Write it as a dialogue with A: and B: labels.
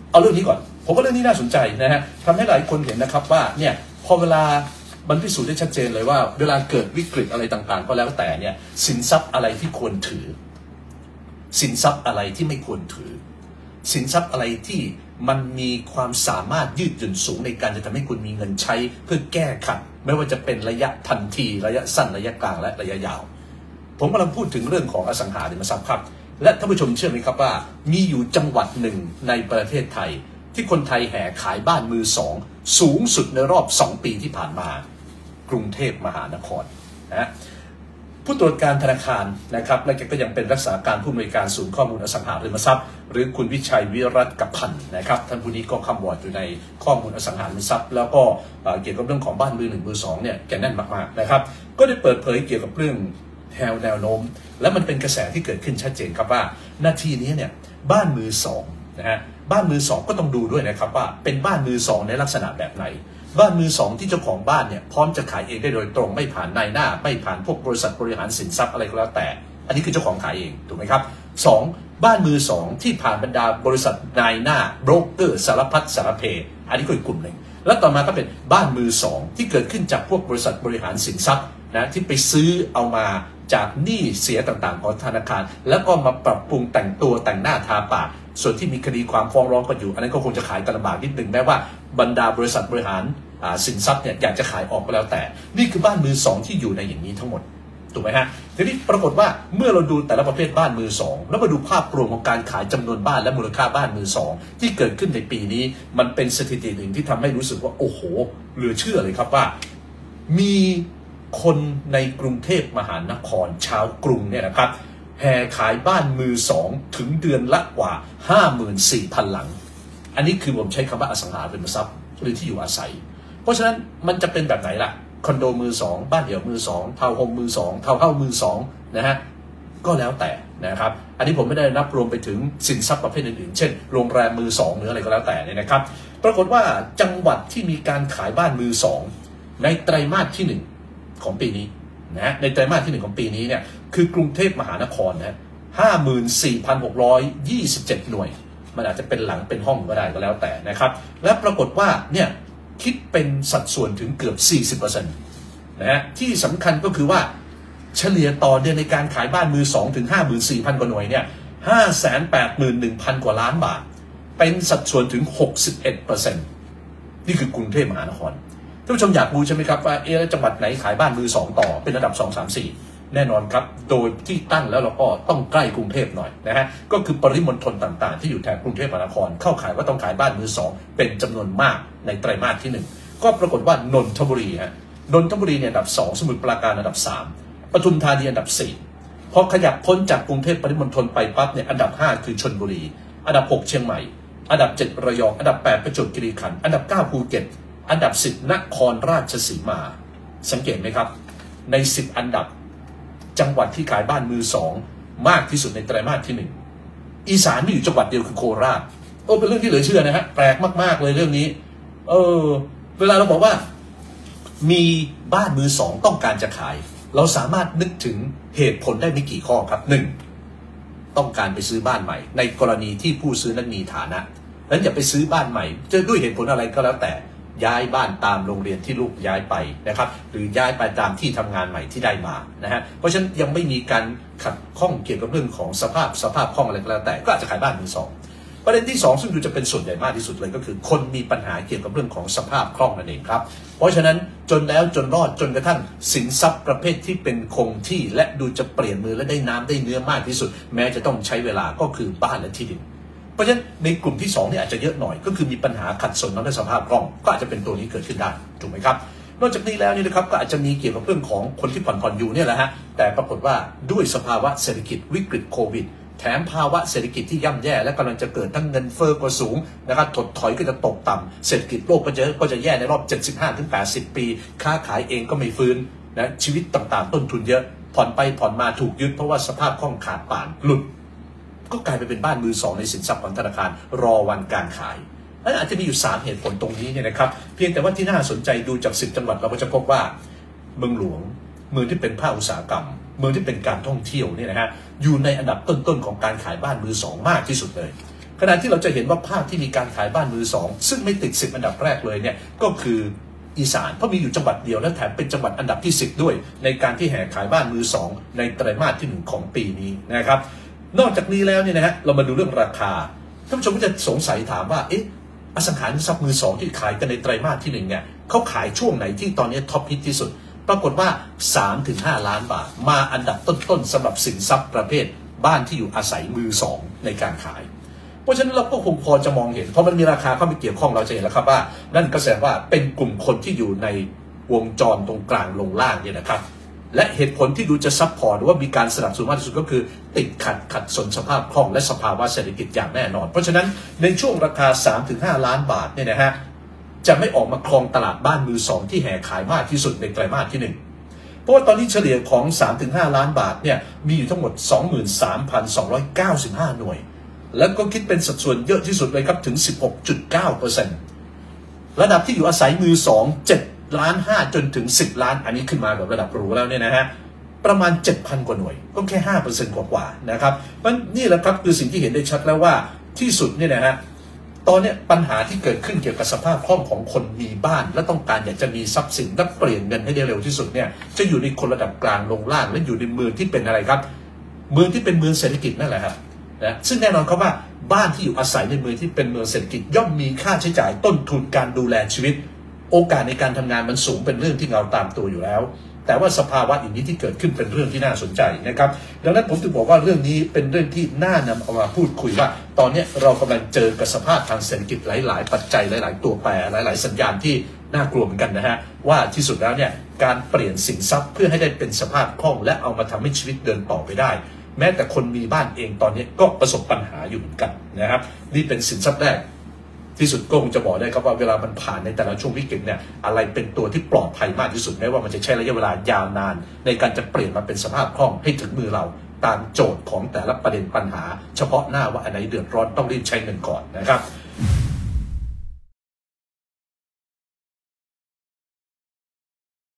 A: เอาเรื่องนี้ก่อนผมว่าเรื่องนี้น่าสนใจนะฮะทำให้หลายคนเห็นนะครับว่าเนี่ยพอเวลามันพิสูจน์ได้ชัดเจนเลยว่าเวลาเกิดวิกฤตอะไรต่างๆก็แล้วแต่เนี่ยสินทรัพย์อะไรที่ควรถือสินทรัพย์อะไรที่ไม่ควรถือสินทรัพย์อะไรที่มันมีความสามารถยืดหยุ่นสูงในการจะทำให้คุณมีเงินใช้เพื่อแก้ขัดไม่ว่าจะเป็นระยะทันทีระยะสั้นระยะกลางและระยะยาวผมกำลังพูดถึงเรื่องของอสังหาริมทรัพย์ครับและท่านผู้ชมเชื่อไหมครับว่ามีอยู่จังหวัดหนึ่งในประเทศไทยที่คนไทยแห่ขายบ้านมือสองสูงสุดในรอบ2 ปีที่ผ่านมากรุงเทพมหานครนะผู้ตรวจการธนาคารนะครับและก็ยังเป็นรักษาการผู้อำนวยการศูนย์ข้อมูลอสังหาริมทรัพย์หรือคุณวิชัยวิรัตกัปพันธ์นะครับท่านผู้นี้ก็คำวอร์ดอยู่ในข้อมูลอสังหาริมทรัพย์แล้วก็เกี่ยวกับเรื่องของบ้านมือ1มือ2เนี่ยแกแน่นมากๆนะครับก็ได้เปิดเผยเกี่ยวกับเรื่องแนวโน้มและมันเป็นกระแสที่เกิดขึ้นชัดเจนครับว่านาทีนี้เนี่ยบ้านมือ2นะฮะบ้านมือ2ก็ต้องดูด้วยนะครับว่าเป็นบ้านมือ2ในลักษณะแบบไหนบ้านมือ2ที่เจ้าของบ้านเนี่ยพร้อมจะขายเองได้โดยตรงไม่ผ่านนายหน้าไม่ผ่านพวกบริษัทบริหารสินทรัพย์อะไรก็แล้วแต่อันนี้คือเจ้าของขายเองถูกไหมครับ2บ้านมือ2ที่ผ่านบรรดาบริษัทนายหน้าโบรกเกอร์สารพัดสารเพอันนี้ก็อีกกลุ่มหนึ่งแล้วต่อมาก็เป็นบ้านมือ2ที่เกิดขึ้นจากพวกบริษัทบริหารสินทรัพย์นะที่ไปซื้อเอามาจากหนี้เสียต่างๆของธนาคารแล้วก็มาปรับปรุงแต่งตัวแต่งหน้าทาปากส่วนที่มีคดีความฟ้องร้องกันอยู่อันนั้นก็คงจะขายกันลำบากนิดนึงแม้ว่าบรรดาบริษัทบริหารสินทรัพย์เนี่ยอยากจะขายออกก็แล้วแต่นี่คือบ้านมือ2ที่อยู่ในอย่างนี้ทั้งหมดถูกไหมฮะทีนี้ปรากฏว่าเมื่อเราดูแต่ละประเภทบ้านมือ2แล้วมาดูภาพรวมของการขายจำนวนบ้านและมูลค่าบ้านมือ2ที่เกิดขึ้นในปีนี้มันเป็นสถิติหนึ่งที่ทำให้รู้สึกว่าโอ้โหเหลือเชื่อเลยครับว่ามีคนในกรุงเทพมหานครชาวกรุงเนี่ยนะครับแห่ขายบ้านมือ2ถึงเดือนละกว่า 54,000 หลังอันนี้คือผมใช้คำว่าอสังหาริมทรัพย์หรือที่อยู่อาศัยเพราะฉะนั้นมันจะเป็นแบบไหนล่ะคอนโดมือ2บ้านเดี่ยวมือ2ทาวน์โฮมมือ2ทาวน์เฮ้าส์มือ2นะฮะก็แล้วแต่นะครับอันนี้ผมไม่ได้นับรวมไปถึงสินทรัพย์ประเภทอื่นๆเช่นโรงแรมมือ2หรืออะไรก็แล้วแต่เนี่ยนะครับปรากฏว่าจังหวัดที่มีการขายบ้านมือ2ในไตรมาสที่1ของปีนี้นะในไตรมาสที่1ของปีนี้เนี่ยคือกรุงเทพมหานครนะ 54,627 หน่วยมันอาจจะเป็นหลังเป็นห้องก็ได้ก็แล้วแต่นะครับและปรากฏว่าเนี่ยคิดเป็นสัดส่วนถึงเกือบ 40% นะฮะที่สำคัญก็คือว่าเฉลี่ยต่อเดือนในการขายบ้านมือ2ถึง 54,000 กว่าหน่วยเนี่ย 581,000 กว่าล้านบาทเป็นสัดส่วนถึง 61% นี่คือกรุงเทพมหานครท่านผู้ชมอยากรู้ใช่ไหมครับว่าจังหวัดไหนขายบ้านมือ2ต่อเป็นระดับ2 3 4แน่นอนครับโดยที่ตั้งแล้วเราก็ต้องใกล้กรุงเทพหน่อยนะฮะก็คือปริมณฑลต่างๆที่อยู่แถบกรุงเทพมหานครเข้าขายว่าต้องขายบ้านมือ2เป็นจำนวนมากในไตรมาสที่1ก็ปรากฏว่านนทบุรีฮะนนทบุรีเนี่ยอันดับ2สมุทรปราการอันดับ3ปทุมธานีอันดับ4พอขยับพ้นจากกรุงเทพปริมณฑลไปปั๊บเนี่ยอันดับ5คือชลบุรีอันดับ6เชียงใหม่อันดับ7ระยองอันดับ8ประจวบคีรีขันธ์อันดับ9ภูเก็ตอันดับ10นครราชสีมาสังเกตไหมครับใน10อันดับจังหวัดที่ขายบ้านมือ2มากที่สุดในไตรมาสที่1อีสานมีอยู่จังหวัดเดียวคือโคราชเป็นเรื่องที่เหลือเชื่อนะฮะแปลกมากๆเลยเรื่องนี้เวลาเราบอกว่ามีบ้านมือ2ต้องการจะขายเราสามารถนึกถึงเหตุผลได้ไม่กี่ข้อครับ1ต้องการไปซื้อบ้านใหม่ในกรณีที่ผู้ซื้อนั้นมีฐานะแล้วอย่าไปซื้อบ้านใหม่จะด้วยเหตุผลอะไรก็แล้วแต่ย้ายบ้านตามโรงเรียนที่ลูกย้ายไปนะครับหรือย้ายไปตามที่ทำงานใหม่ที่ได้มานะฮะเพราะฉะนั้นยังไม่มีการขัดข้องเกี่ยวกับเรื่องของสภาพคล่องอะไรก็แล้วแต่ก็อาจจะขายบ้านมือ2ประเด็นที่2ซึ่งดูจะเป็นส่วนใหญ่มากที่สุดเลยก็คือคนมีปัญหาเกี่ยวกับเรื่องของสภาพคล่องนั่นเองครับเพราะฉะนั้นจนแล้วจนรอดจนกระทั่งสินทรัพย์ประเภทที่เป็นคงที่และดูจะเปลี่ยนมือและได้น้ำได้เนื้อมากที่สุดแม้จะต้องใช้เวลาก็คือบ้านและที่ดินเพราะฉะนั้นในกลุ่มที่2เนี่ยอาจจะเยอะหน่อยก็คือมีปัญหาขัดสนทางสภาพคล่องก็อาจจะเป็นตัวนี้เกิดขึ้นได้ถูกไหมครับนอกจากนี้แล้วนี่นะครับก็อาจจะมีเกี่ยวกับเรื่องของคนที่ผ่อนอยู่เนี่ยแหละฮะแต่ปรากฏว่าด้วยสภาวะเศรษฐกิจวิกฤตโควิดแถมภาวะเศรษฐกิจที่ย่ำแย่และกำลังจะเกิดทั้งเงินเฟ้อก็สูงนะครับถดถอยก็จะตกต่ำเศรษฐกิจโลกก็จะแย่ในรอบ 75-80 ปีค้าขายเองก็ไม่ฟื้นนะชีวิตต่างๆต้นทุนเยอะผ่อนไปผ่อนมาถูกยึดเพราะว่าสภาพคล่องขาดป่านหลุดก็กลายไปเป็นบ้านมือ2ในสินทรัพย์ของธนาคารรอวันการขายอาจจะมีอยู่3เหตุผลตรงนี้เนี่ยนะครับเพียงแต่ว่าที่น่าสนใจดูจาก10จังหวัดเราก็จะพบว่าเมืองหลวงเมืองที่เป็นภาคอุตสาหกรรมเมืองที่เป็นการท่องเที่ยวเนี่ยนะฮะอยู่ในอันดับต้นๆของการขายบ้านมือ2มากที่สุดเลยขณะที่เราจะเห็นว่าภาคที่มีการขายบ้านมือสองซึ่งไม่ติด10อันดับแรกเลยเนี่ยก็คืออีสานเพราะมีอยู่จังหวัดเดียวและแถมเป็นจังหวัดอันดับที่10ด้วยในการที่แห่ขายบ้านมือสองในไตรมาสที่1ของปีนี้นะครับนอกจากนี้แล้วเนี่ยนะฮะเรามาดูเรื่องราคาท่านผู้ชมก็จะสงสัยถามว่าอสังหาริมทรัพย์มือสองที่ขายกันในไตรมาสที่1เนี่ยเขาขายช่วงไหนที่ตอนนี้ท็อปฮิตที่สุดปรากฏว่า 3-5 ล้านบาทมาอันดับต้นๆสำหรับสินทรัพย์ประเภทบ้านที่อยู่อาศัยมือสองในการขายเพราะฉะนั้นเราก็คงพอจะมองเห็นเพราะมันมีราคาเข้าไปเกี่ยวข้องเราจะเห็นแล้วครับว่านั่นก็แสดงว่าเป็นกลุ่มคนที่อยู่ในวงจรตรงกลางลงล่างเนี่ยนะครับและเหตุผลที่ดูจะซับพอร์ตหรือว่ามีการสนับสนุนมากที่สุดก็คือติดขัดสนสภาพคล่องและสภาวะเศรษฐกิจอย่างแน่นอนเพราะฉะนั้นในช่วงราคา 3-5 ล้านบาทเนี่ยนะฮะจะไม่ออกมาครองตลาดบ้านมือสองที่แห่ขายมากที่สุดในไตรมาสที่1เพราะว่าตอนนี้เฉลี่ยของ 3-5 ล้านบาทเนี่ยมีอยู่ทั้งหมด 23,295 หน่วยแล้วก็คิดเป็นสัดส่วนเยอะที่สุดเลยครับถึง 16.9% ระดับที่อยู่อาศัยมือสอง7 ล้าน 5จนถึง10ล้านอันนี้ขึ้นมาแบบระดับหรูแล้วเนี่ยนะฮะประมาณ 7,000 กว่าหน่วยก็แค่ 5% กว่าๆนะครับมันนี่แหละครับคือสิ่งที่เห็นได้ชัดแล้วว่าที่สุดเนี่ยนะฮะตอนนี้ปัญหาที่เกิดขึ้นเกี่ยวกับสภาพคล่องของคนมีบ้านและต้องการอยากจะมีทรัพย์สินและเปลี่ยนเงินให้ได้เร็วที่สุดเนี่ยจะอยู่ในคนระดับกลางลงล่างและอยู่ในเมืองที่เป็นอะไรครับเมืองที่เป็นเมืองเศรษฐกิจนั่นแหละครับนะซึ่งแน่นอนครับว่าบ้านที่อยู่อาศัยในเมืองที่เป็นเมืองเศรษฐกิจย่อมมีค่าใช้จ่ายต้นทุนการดูแลชีวิตโอกาสในการทำงานมันสูงเป็นเรื่องที่เราตามตัวอยู่แล้วแต่ว่าสภาวะอย่างนี้ที่เกิดขึ้นเป็นเรื่องที่น่าสนใจนะครับดังนั้นผมถึงบอกว่าเรื่องนี้เป็นเรื่องที่น่านำเอามาพูดคุยว่าตอนนี้เรากำลังเจอกับสภาพทางเศรษฐกิจหลายๆปัจจัยหลายๆตัวแปรหลายๆสัญญาณที่น่ากลัวเหมือนกันนะฮะว่าที่สุดแล้วเนี่ยการเปลี่ยนสินทรัพย์เพื่อให้ได้เป็นสภาพคล่องและเอามาทำให้ชีวิตเดินต่อไปได้แม้แต่คนมีบ้านเองตอนนี้ก็ประสบปัญหาอยู่เหมือนกันนะครับนี่เป็นสินทรัพย์แรกที่สุดก็คงจะบอกได้ครับว่าเวลามันผ่านในแต่ละช่วงวิกฤตเนี่ยอะไรเป็นตัวที่ปลอดภัยมากที่สุดแม้ว่ามันจะใช้ระยะเวลายาวนานในการจะเปลี่ยนมาเป็นสภาพคล่องให้ถึงมือเราตามโจทย์ของแต่ละประเด็นปัญหาเฉพาะหน้าว่าอันไหนเดือดร้อนต้องรีบใช้เงินก่อนนะครับ